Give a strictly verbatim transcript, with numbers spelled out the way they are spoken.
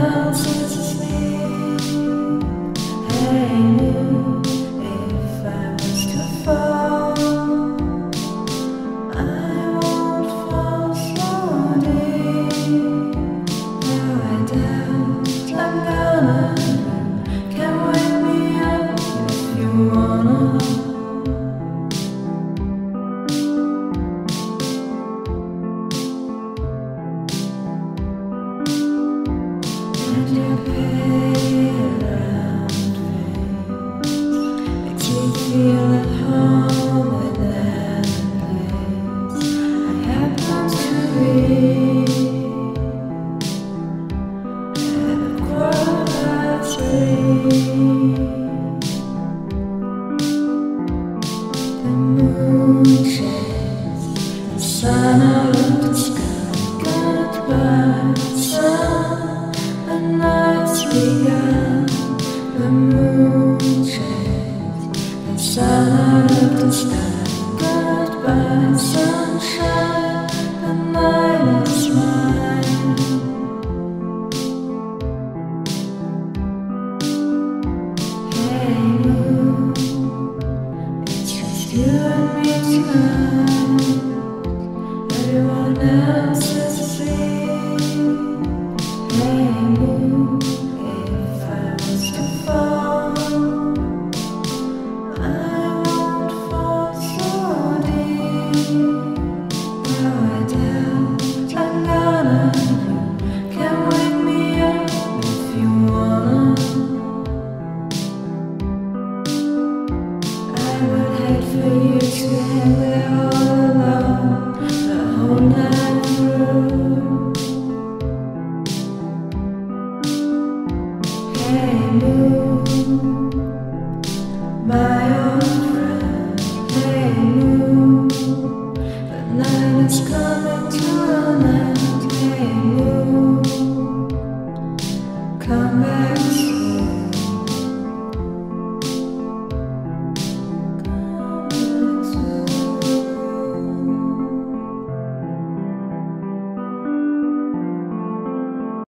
else is asleep. Hey, moon, if I was to fall, I won't fall so deep. Though I doubt I'm gonna. Can wake me up if you wanna. And your pale round face makes me feel at home in that place I happen to be at a quarter past three. The moon shades the sun out of the sky. Goodbye, sun, the night's begun. The moon shades the sun out of the sky. Goodbye, sunshine, the night is mine. Hey moon, it's just you and me tonight. Everyone else is asleep. Hey moon, if I was to fall, I won't fall so deep. Though I doubt I'm gonna. You can wake me up if you wanna. I would hate for you to hang there all alone the whole night through. Hey moon.